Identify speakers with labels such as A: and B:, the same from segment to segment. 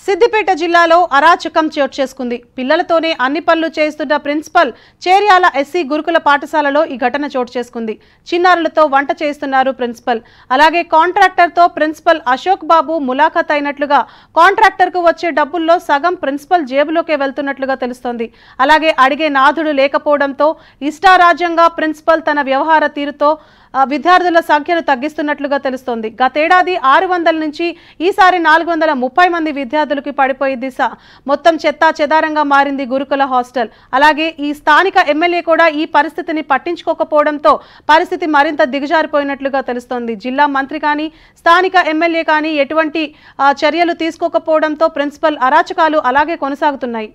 A: సిద్దిపేట జిల్లాలో అరాచకం చోటు చేసుకుంది. పిల్లలతోనే అన్ని పనులు చేస్తున్న ప్రిన్సిపల్ చేర్యాల ఎస్సీ గురుకుల పాఠశాలలో ఈ ఘటన చోటు చేసుకుంది. చిన్నారులతో వంట చేస్తున్నారు ప్రిన్సిపల్. అలాగే కాంట్రాక్టర్తో ప్రిన్సిపల్ అశోక్ బాబు ములాఖత్ అయినట్లుగా కాంట్రాక్టర్కు వచ్చే డబ్బుల్లో సగం ప్రిన్సిపల్ జేబులోకే వెళ్తున్నట్లుగా తెలుస్తోంది. అలాగే అడిగే నాథుడు లేకపోవడంతో ఇష్టారాజ్యంగా ప్రిన్సిపల్ తన వ్యవహార తీరుతో విద్యార్థుల సంఖ్యను తగ్గిస్తున్నట్లుగా తెలుస్తోంది. గతేడాది 600 నుంచి ఈసారి 430 మంది విద్యార్థులకి పడిపోయి దిశ. మొత్తం చెత్తా చెదారంగా మారింది గురుకుల హాస్టల్. అలాగే ఈ స్థానిక ఎమ్మెల్యే కూడా ఈ పరిస్థితిని పట్టించుకోకపోవడంతో పరిస్థితి మరింత దిగజారిపోయినట్లుగా తెలుస్తోంది. జిల్లా మంత్రి కానీ స్థానిక ఎమ్మెల్యే కానీ ఎటువంటి చర్యలు తీసుకోకపోవడంతో ప్రిన్సిపల్ అరాచకాలు అలాగే కొనసాగుతున్నాయి.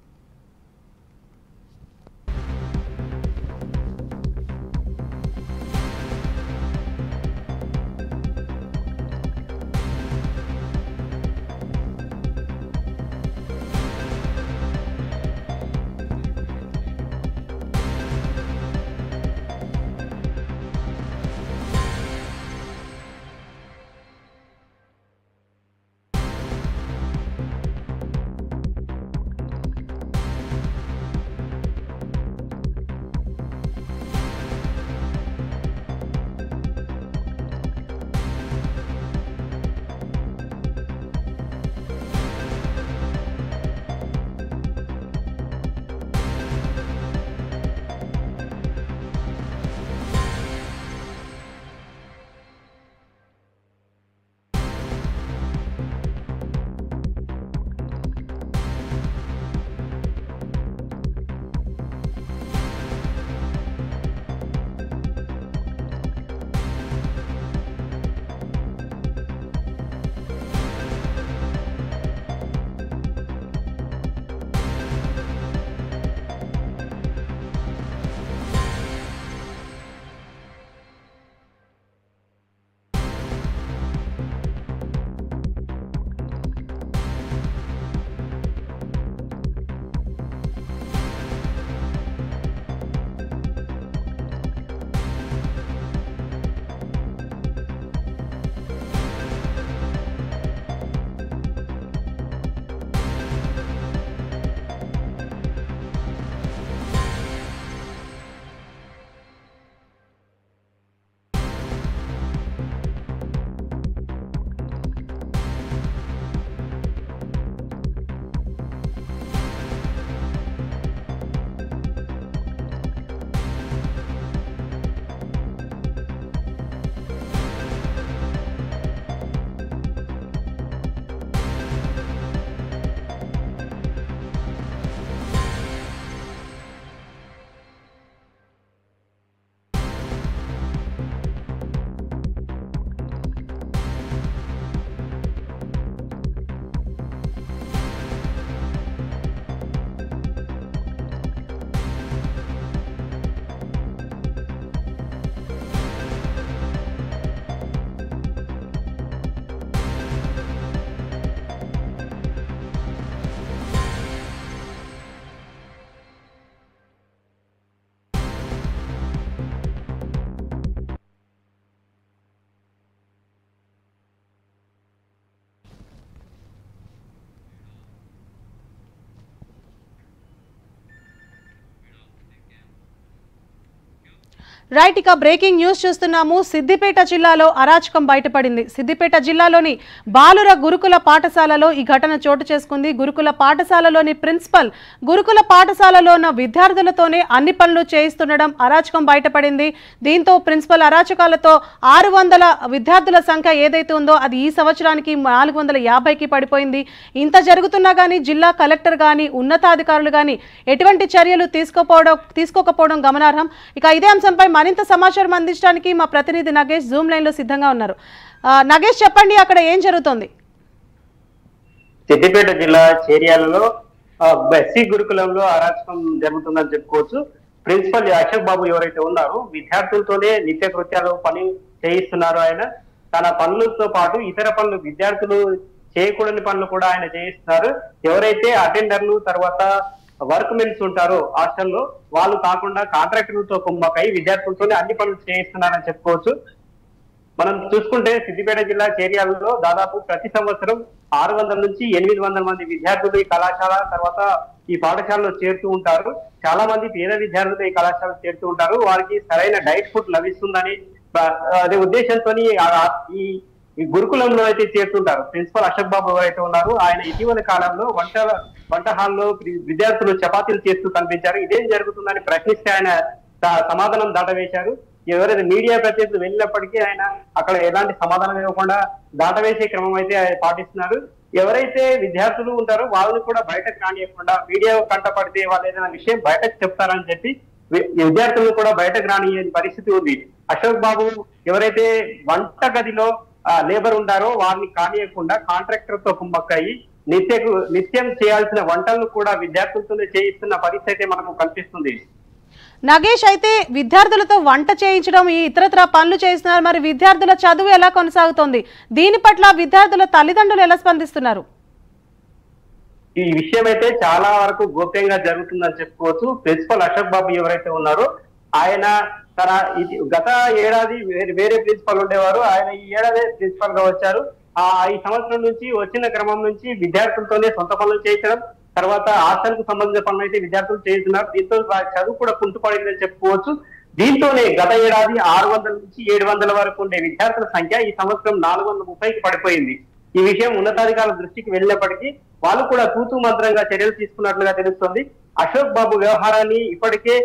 A: రైట్, ఇక బ్రేకింగ్ న్యూస్ చూస్తున్నాము. సిద్దిపేట జిల్లాలో అరాచకం బయటపడింది. సిద్దిపేట జిల్లాలోని బాలుర గురుకుల పాఠశాలలో ఈ ఘటన చోటు చేసుకుంది. గురుకుల పాఠశాలలోని ప్రిన్సిపల్ గురుకుల పాఠశాలలో ఉన్న విద్యార్థులతోనే అన్ని పనులు చేయిస్తుండడం అరాచకం బయటపడింది. దీంతో ప్రిన్సిపల్ అరాచకాలతో 600 విద్యార్థుల సంఖ్య ఏదైతే ఉందో అది ఈ సంవత్సరానికి 450కి పడిపోయింది. ఇంత జరుగుతున్నా కానీ జిల్లా కలెక్టర్ కానీ ఉన్నతాధికారులు కానీ ఎటువంటి చర్యలు తీసుకోకపోవడం గమనార్హం. ఇక ఇదే అంశంపై మరింత సమాచారం అందించడానికి మా ప్రతినిధి నగేష్ జూమ్ లైన్ లో సిద్ధంగా ఉన్నారు. నగేష్, చెప్పండి, అక్కడ ఏం జరుగుతోంది?
B: సిద్దిపేట జిల్లా చేర్యాలలో ఎస్సీ గురుకులంలో అరాచకం జరుగుతుందని చెప్పుకోవచ్చు. ప్రిన్సిపల్ అశోక్ బాబు ఎవరైతే ఉన్నారో విద్యార్థులతోనే నిత్య కృత్యాలు పని చేయిస్తున్నారు. ఆయన తన పనులతో పాటు ఇతర పనులు విద్యార్థులు చేయకూడని పనులు కూడా ఆయన చేయిస్తున్నారు. ఎవరైతే అటెండర్లు తర్వాత వర్క్ మెన్స్ ఉంటారో హాస్టల్లో వాళ్ళు కాకుండా కాంట్రాక్టర్లతో కుమ్మకై విద్యార్థులతోనే అన్ని పనులు చేయిస్తున్నారని చెప్పుకోవచ్చు. మనం చూసుకుంటే సిద్దిపేట జిల్లా చేర్యాలలో దాదాపు ప్రతి సంవత్సరం 600 నుంచి 800 మంది విద్యార్థులు ఈ కళాశాల తర్వాత ఈ పాఠశాలలో చేరుతూ ఉంటారు. చాలా మంది పేద విద్యార్థులు ఈ కళాశాలలో చేరుతూ ఉంటారు. వారికి సరైన డైట్ ఫుడ్ లభిస్తుందని అదే ఉద్దేశంతో ఈ గురుకులంలో అయితే చేరుతుంటారు. ప్రిన్సిపల్ అశోక్ బాబు ఎవరైతే ఉన్నారు ఆయన ఇటీవల కాలంలో వంట హాల్లో విద్యార్థులు చపాతీలు చేస్తూ కనిపించారు. ఇదేం జరుగుతుందని ప్రశ్నిస్తే ఆయన సమాధానం దాటవేశారు. ఎవరైతే మీడియా ప్రతినిధులు వెళ్ళినప్పటికీ ఆయన అక్కడ ఎలాంటి సమాధానం ఇవ్వకుండా దాటవేసే క్రమం అయితే పాటిస్తున్నారు. ఎవరైతే విద్యార్థులు ఉంటారో వాళ్ళని కూడా బయటకు రానియకుండా మీడియా కంటపడితే వాళ్ళు ఏదైనా విషయం బయటకు చెప్తారని చెప్పి విద్యార్థులను కూడా బయటకు రానియని పరిస్థితి ఉంది. అశోక్ బాబు ఎవరైతే వంట గదిలో లేబర్ ఉంటారో వారిని కానియకుండా కాంట్రాక్టర్ తో కుమ్మక్కయి నిత్యం చేయాల్సిన వంటలను కూడా విద్యార్థులతోనే చేయిస్తున్న పరిస్థితి మనకు కనిపిస్తుంది.
A: నగేష్, అయితే విద్యార్థులతో వంట చేయించడం ఈ ఇతరత్ర పనులు చేస్తున్నారు. మరి విద్యార్థుల చదువు ఎలా కొనసాగుతోంది? దీని పట్ల విద్యార్థుల తల్లిదండ్రులు ఎలా స్పందిస్తున్నారు?
B: ఈ విషయం అయితే చాలా వరకు గోప్యంగా జరుగుతుందని చెప్పుకోవచ్చు. ప్రిన్సిపల్ అశోక్ బాబు ఎవరైతే ఉన్నారో ఆయన తన గత ఏడాది వేరే ప్రిన్సిపల్ ఉండేవారు. ఆయన ఈ ఏడాది ప్రిన్సిపల్ గా వచ్చారు. ఈ సంవత్సరం నుంచి వచ్చిన క్రమం నుంచి విద్యార్థులతోనే సొంత పనులు చేయించడం, తర్వాత హాస్టల్ కు సంబంధించిన పనులు అయితే విద్యార్థులు చేస్తున్నారు. దీంతో చదువు కూడా కుంటుపడిందని చెప్పుకోవచ్చు. దీంతోనే గత ఏడాది 600 నుంచి 700 వరకు ఉండే విద్యార్థుల సంఖ్య ఈ సంవత్సరం 430కి పడిపోయింది. ఈ విషయం ఉన్నతాధికారుల దృష్టికి వెళ్ళినప్పటికీ వాళ్ళు కూడా తూతూ మంత్రంగా చర్యలు తీసుకున్నట్లుగా తెలుస్తోంది. అశోక్ బాబు వ్యవహారాన్ని ఇప్పటికే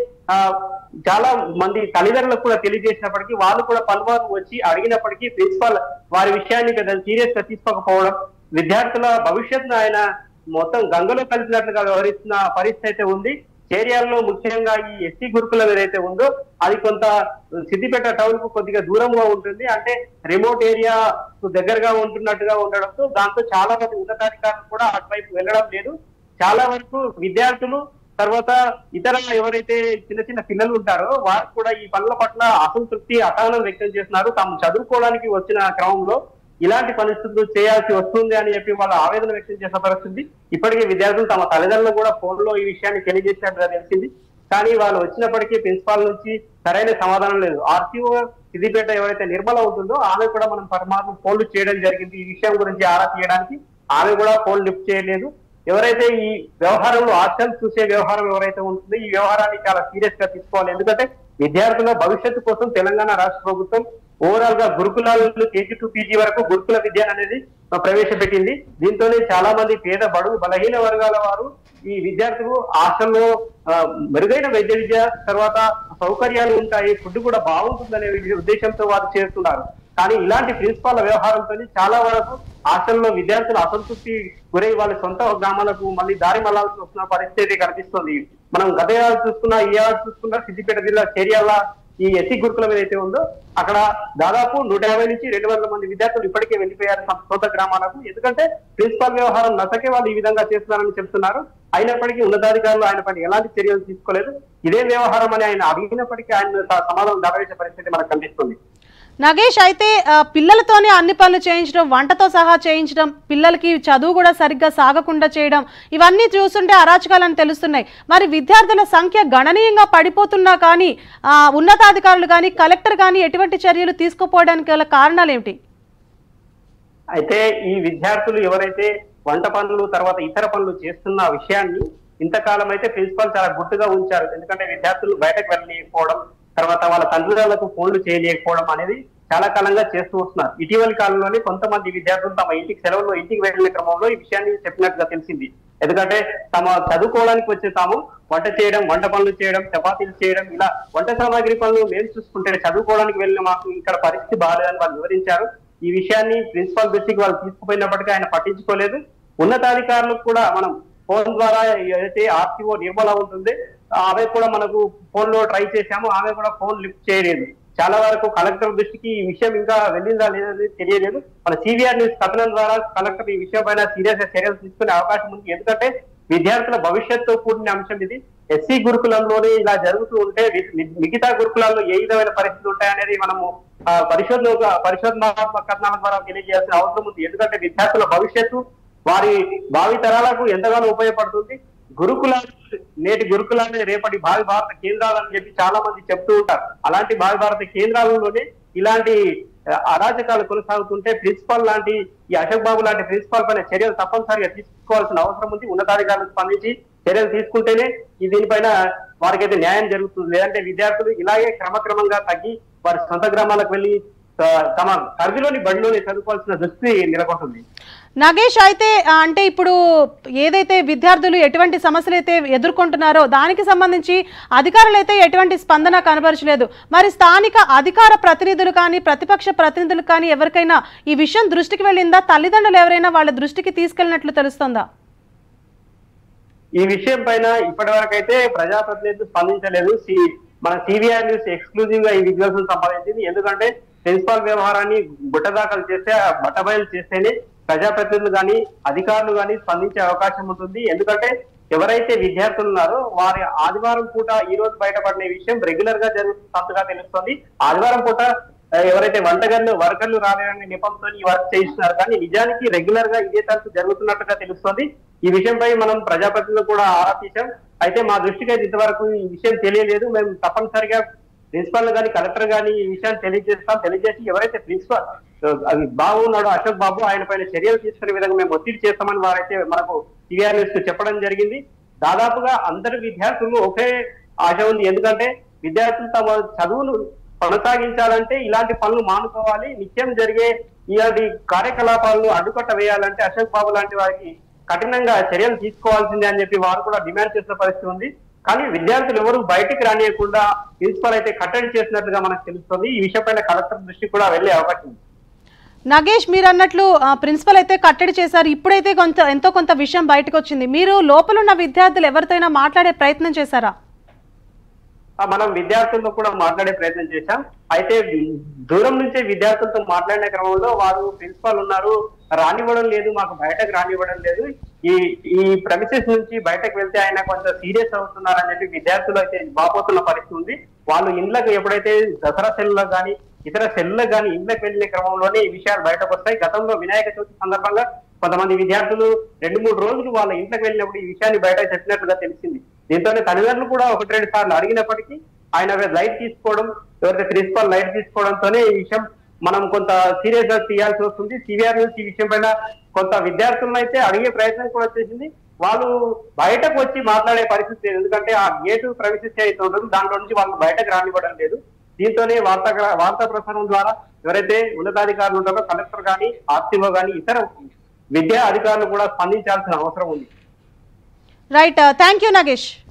B: చాలా మంది తల్లిదండ్రులకు కూడా తెలియజేసినప్పటికీ వాళ్ళు కూడా పలుమార్లు వచ్చి అడిగినప్పటికీ ప్రిన్సిపాల్ వారి విషయాన్ని సీరియస్ గా తీసుకోకపోవడం, విద్యార్థుల భవిష్యత్తును ఆయన మొత్తం గంగలో కలిసినట్లుగా వ్యవహరిస్తున్న పరిస్థితి అయితే ఉంది. చేర్యాలలో ముఖ్యంగా ఈ ఎస్సీ గురుకులం ఏదైతే ఉందో అది కొంత సిద్దిపేట టౌన్ కు కొద్దిగా దూరంగా ఉంటుంది. అంటే రిమోట్ ఏరియా దగ్గరగా ఉంటున్నట్టుగా ఉండడంతో దాంతో చాలా మంది ఉన్నతాధికారులు కూడా అటువైపు వెళ్ళడం లేదు. చాలా వరకు విద్యార్థులు తర్వాత ఇతర ఎవరైతే చిన్న చిన్న పిల్లలు ఉంటారో వారు కూడా ఈ పనుల పట్ల అసంతృప్తి అసహనం వ్యక్తం చేస్తున్నారు. తాము చదువుకోవడానికి వచ్చిన క్రమంలో ఇలాంటి పరిస్థితులు చేయాల్సి వస్తుంది అని చెప్పి వాళ్ళ ఆవేదన వ్యక్తం చేసిన పరిస్థితి. ఇప్పటికే విద్యార్థులు తమ తల్లిదండ్రులు కూడా ఫోన్ లో ఈ విషయాన్ని తెలియజేసినట్టుగా తెలిసింది. కానీ వాళ్ళు వచ్చినప్పటికీ ప్రిన్సిపాల్ నుంచి సరైన సమాధానం లేదు. ఆర్టీఓ సిద్దిపేట ఎవరైతే నిర్మల ఉంటుందో ఆమె కూడా మనం పరమాత్మ ఫోన్లు చేయడం జరిగింది ఈ విషయం గురించి ఆరా తీయడానికి. ఆమె కూడా ఫోన్ లిఫ్ట్ చేయలేదు. ఎవరైతే ఈ వ్యవహారంలో హాస్టల్ చూసే వ్యవహారం ఎవరైతే ఉంటుందో ఈ వ్యవహారాన్ని చాలా సీరియస్ గా తీసుకోవాలి. ఎందుకంటే విద్యార్థుల భవిష్యత్తు కోసం తెలంగాణ రాష్ట్ర ప్రభుత్వం ఓవరాల్ గా గురుకులాలను కేజీ టు పీజీ వరకు గురుకుల విద్య అనేది ప్రవేశపెట్టింది. దీంతోనే చాలా మంది పేద బడుగు బలహీన వర్గాల వారు ఈ విద్యార్థులు హాస్టల్లో మెరుగైన వైద్య విద్య తర్వాత సౌకర్యాలు ఉంటాయి, ఫుడ్ కూడా బాగుంటుందనే ఉద్దేశంతో వారు చేస్తున్నారు. కానీ ఇలాంటి ప్రిన్సిపాల్ వ్యవహారంతో చాలా వరకు హాస్టల్లో విద్యార్థులు అసంతృప్తి గురై వాళ్ళ సొంత గ్రామాలకు మళ్ళీ దారి మళ్లాల్సి వస్తున్న పరిస్థితి కనిపిస్తుంది. మనం గత ఏడాది చూసుకున్నా ఈ ఏడాది చూసుకున్నా సిద్దిపేట జిల్లా చేర్యాల ఈ ఎస్సీ గురుకులం ఏదైతే ఉందో అక్కడ దాదాపు 150 నుంచి 200 మంది విద్యార్థులు ఇప్పటికే వెళ్ళిపోయారు సొంత గ్రామాలకు. ఎందుకంటే ప్రిన్సిపాల్ వ్యవహారం నచ్చకే వాళ్ళు ఈ విధంగా చేస్తున్నారని చెప్తున్నారు. అయినప్పటికీ ఉన్నతాధికారులు ఆయన పైన ఎలాంటి చర్యలు తీసుకోలేదు. ఇదే వ్యవహారం అని ఆయన అడిగినప్పటికీ ఆయన సమాధానం దాటవేసే పరిస్థితి మనకు కనిపిస్తుంది.
A: నగేష్, అయితే పిల్లలతోనే అన్ని పనులు చేయించడం, వంటతో సహా చేయించడం, పిల్లలకి చదువు కూడా సరిగ్గా సాగకుండా చేయడం, ఇవన్నీ చూస్తుంటే అరాచకాలని తెలుస్తున్నాయి. మరి విద్యార్థుల సంఖ్య గణనీయంగా పడిపోతున్నా కానీ ఉన్నతాధికారులు కానీ కలెక్టర్ కానీ ఎటువంటి చర్యలు తీసుకోపోవడానికి గల కారణాలు ఏమిటి?
B: అయితే ఈ విద్యార్థులు ఎవరైతే వంట పనులు తర్వాత ఇతర పనులు చేస్తున్న విషయాన్ని ఇంతకాలం అయితే ప్రిన్సిపాల్ చాలా గుట్టుగా ఉంచారు. ఎందుకంటే విద్యార్థులు బయటకు వెళ్ళలేకపోవడం, తర్వాత వాళ్ళ తల్లిదండ్రులకు ఫోన్లు చేయలేకపోవడం అనేది చాలా కాలంగా చేస్తూ వస్తున్నారు. ఇటీవలి కాలంలోనే కొంతమంది విద్యార్థులు తమ ఇంటికి వెళ్ళిన క్రమంలో ఈ విషయాన్ని చెప్పినట్టుగా తెలిసింది. ఎందుకంటే తమ చదువుకోవడానికి వచ్చే తాము వంట చేయడం, వంట పనులు చేయడం, చపాతీలు చేయడం, ఇలా వంట సామాగ్రి పనులు మేము చూసుకుంటే చదువుకోవడానికి వెళ్ళిన మాకు ఇక్కడ పరిస్థితి బాగాలేదని వాళ్ళు వివరించారు. ఈ విషయాన్ని ప్రిన్సిపాల్ దృష్టికి వాళ్ళు తీసుకుపోయినప్పటికీ ఆయన పట్టించుకోలేదు. ఉన్నతాధికారులకు కూడా మనం ఫోన్ ద్వారా ఏదైతే ఆర్టీఓ నిర్మల ఉంటుంది ఆమె కూడా మనకు ఫోన్ లో ట్రై చేశాము, ఆమె కూడా ఫోన్ లిఫ్ట్ చేయలేదు. చాలా వరకు కలెక్టర్ దృష్టికి ఈ విషయం ఇంకా వెళ్ళిందా లేదని తెలియలేదు. మన సివిఆర్ న్యూస్ కథనం ద్వారా కలెక్టర్ ఈ విషయం పైన సీరియస్ గా చర్యలు తీసుకునే అవకాశం ఉంది. ఎందుకంటే విద్యార్థుల భవిష్యత్తుతో కూడిన అంశం ఇది. ఎస్సీ గురుకులంలోనే ఇలా జరుగుతూ ఉంటే మిగతా గురుకులాల్లో ఏ విధమైన పరిస్థితులు ఉంటాయనేది మనము పరిశోధనాత్మక కథనాల ద్వారా తెలియజేయాల్సిన అవసరం ఉంది. ఎందుకంటే విద్యార్థుల భవిష్యత్తు వారి భావి తరాలకు ఎంతగానో ఉపయోగపడుతుంది. నేటి గురుకులాన్ని రేపటి భావి భారత కేంద్రాలని చెప్పి చాలా మంది చెప్తూ ఉంటారు. అలాంటి భావి భారత కేంద్రాలలోనే ఇలాంటి అరాచకాలు కొనసాగుతుంటే ప్రిన్సిపాల్ లాంటి ఈ అశోక్ బాబు లాంటి ప్రిన్సిపాల్ పైన చర్యలు తప్పనిసరిగా తీసుకోవాల్సిన అవసరం ఉంది. ఉన్నతాధికారులు స్పందించి చర్యలు తీసుకుంటేనే దీనిపైన వారికైతే న్యాయం జరుగుతుంది. లేదంటే విద్యార్థులు ఇలాగే క్రమక్రమంగా తగ్గి వారి సొంత గ్రామాలకు వెళ్లి తమ పరిధిలోని బడిలోని చదువుకోవాల్సిన దుస్థితి నెలకొంటుంది.
A: నాగేష్, అయితే అంటే ఇప్పుడు ఏదైతే విద్యార్థులు ఎటువంటి సమస్యలు అయితే ఎదుర్కొంటున్నారో దానికి సంబంధించి అధికారులు అయితే ఎటువంటి స్పందన కనబరచలేదు. మరి స్థానిక అధికార ప్రతినిధులు కానీ ప్రతిపక్ష ప్రతినిధులు కానీ ఎవరికైనా ఈ విషయం దృష్టికి వెళ్ళిందా? తల్లిదండ్రులు ఎవరైనా వాళ్ళ దృష్టికి తీసుకెళ్ళినట్లు తెలుస్తుందా?
B: ఈ విషయం పైన ఇప్పటి వరకు అయితే ప్రజాప్రతినిధులు స్పందించలేదు. మన సివిఆర్ న్యూస్ ఎక్స్క్లూజివ్ గా ఈ విద్యార్థులు సంపాదించింది. ఎందుకంటే ప్రిన్సిపాల్ వ్యవహారాన్ని బుట్టదాఖలు చేస్తే బట్టబయలు చేస్తేనే ప్రజాప్రతినిధులు కానీ అధికారులు కానీ స్పందించే అవకాశం ఉంటుంది. ఎందుకంటే ఎవరైతే విద్యార్థులు ఉన్నారో వారి ఆదివారం పూట ఈ రోజు బయటపడిన విషయం రెగ్యులర్ గా జరుగుతున్నట్టుగా తెలుస్తుంది. ఆదివారం పూట ఎవరైతే వర్కర్లు రాలేని నెపంతో ఈ వర్క్ చేయిస్తున్నారు, కానీ నిజానికి రెగ్యులర్ గా ఇదే తరచు జరుగుతున్నట్టుగా తెలుస్తుంది. ఈ విషయంపై మనం ప్రజాప్రతినిధులు కూడా ఆరా తీశాం. అయితే మా దృష్టికి అయితే ఇంతవరకు ఈ విషయం తెలియలేదు. మేము తప్పనిసరిగా ప్రిన్సిపాల్ గానీ కలెక్టర్ గానీ ఈ విషయాన్ని తెలియజేసి ఎవరైతే ప్రిన్సిపాల్ బాబు ఉన్నాడో అశోక్ బాబు ఆయన పైన చర్యలు తీసుకునే విధంగా మేము ఒత్తిడి చేస్తామని వారైతే మనకు టీఆర్ న్యూస్ చెప్పడం జరిగింది. దాదాపుగా అందరు విద్యార్థులు ఒకే ఆశ ఉంది. ఎందుకంటే విద్యార్థులు తమ చదువును కొనసాగించాలంటే ఇలాంటి పనులు మానుకోవాలి. నిత్యం జరిగే ఇలాంటి కార్యకలాపాలను అడ్డుకట్ట వేయాలంటే అశోక్ బాబు లాంటి వారికి కఠినంగా చర్యలు తీసుకోవాల్సిందే అని చెప్పి వారు కూడా డిమాండ్ చేసిన పరిస్థితి ఉంది. కానీ విద్యార్థులు ఎవరు బయటికి రానియకుండా ప్రిన్సిపల్ అయితే కట్టడి చేసినట్లుగా మనకు తెలుస్తుంది. ఈ విషయంపైన కలెక్టర్ దృష్టికి కూడా వెళ్లే అవకాశం ఉంది.
A: నాగేష్, మీరు అన్నట్లు ప్రిన్సిపల్ అయితే కట్టడి చేశారు. ఇప్పుడైతే ఎంతో కొంత విషయం బయటకు వచ్చింది. మీరు లోపలున్న విద్యార్థులు ఎవరితోనైనా మాట్లాడే ప్రయత్నం చేశారా?
B: మనం విద్యార్థులతో కూడా మాట్లాడే ప్రయత్నం చేశాం. అయితే దూరం నుంచే విద్యార్థులతో మాట్లాడిన క్రమంలో వారు ప్రిన్సిపాల్ ఉన్నారు, రానివ్వడం లేదు, మాకు బయటకు రానివ్వడం లేదు, ఈ ప్రెమిసెస్ నుంచి బయటకు వెళ్తే ఆయన కొంచెం సీరియస్ అవుతున్నారని చెప్పి విద్యార్థులు అయితే బాపోతున్న పరిస్థితి ఉంది. వాళ్ళు ఇండ్లకు ఎప్పుడైతే దసరా సెల్లో కానీ ఇతర సెల్లో కానీ ఇండ్లకు వెళ్ళిన క్రమంలోనే ఈ విషయాలు బయటకు వస్తాయి. గతంలో వినాయక చవితి సందర్భంగా కొంతమంది విద్యార్థులు 2-3 రోజులు వాళ్ళ ఇంట్లోకి వెళ్ళినప్పుడు ఈ విషయాన్ని బయట చెప్పినట్లుగా తెలిసింది. దీంతోనే తల్లిదండ్రులు కూడా 1-2 సార్లు అడిగినప్పటికీ ఆయన లైట్ తీసుకోవడం, ఎవరైతే ప్రిన్సిపాల్ లైట్ తీసుకోవడంతోనే ఈ విషయం మనం కొంత సీరియస్ గా తీయాల్సి వస్తుంది. సివిఆర్ నుంచి ఈ విషయం పైన కొంత విద్యార్థులను అయితే అడిగే ప్రయత్నం కూడా చేసింది. వాళ్ళు బయటకు వచ్చి మాట్లాడే పరిస్థితి లేదు. ఎందుకంటే ఆ గేటు ప్రవేశిస్తే అయితే ఉండదు, దాంట్లో నుంచి వాళ్ళు బయటకు రానివ్వడం లేదు. దీంతోనే వార్తా ప్రసారం ద్వారా ఎవరైతే ఉన్నతాధికారులు ఉంటారో కలెక్టర్ కానీ ఆర్టీఓ కానీ ఇతర విద్యా అధికారులు కూడా స్పందించాల్సిన అవసరం ఉంది.
A: Right, thank you Nagesh.